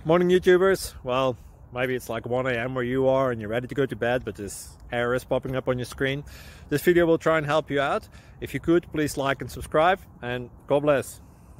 Morning YouTubers. Well, maybe it's like 1 a.m. where you are and you're ready to go to bed, but this error is popping up on your screen. This video will try and help you out. If you could, please like and subscribe, and God bless.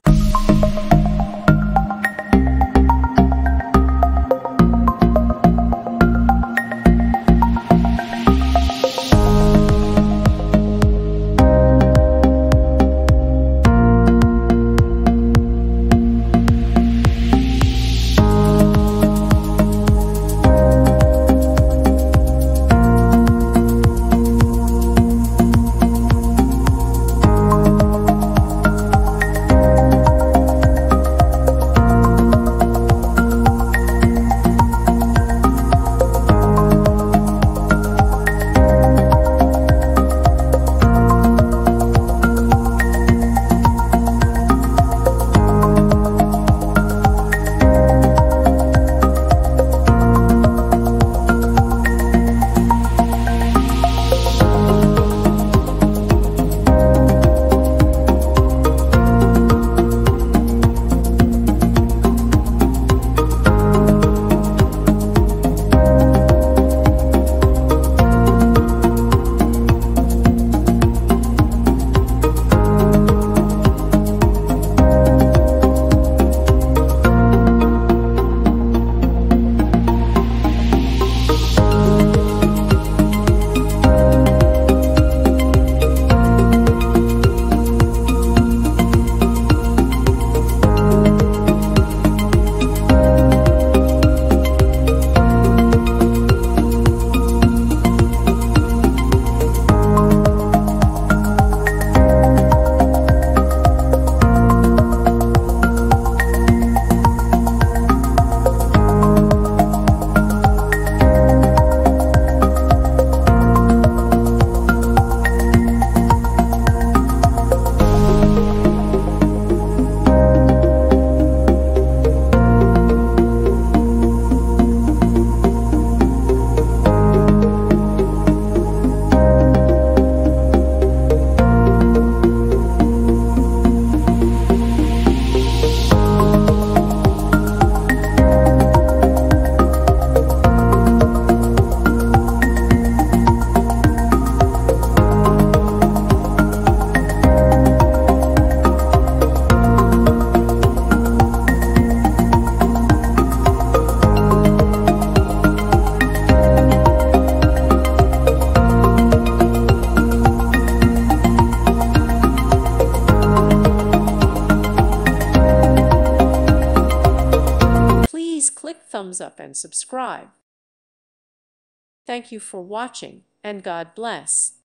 Please click thumbs up and subscribe. Thank you for watching, and God bless.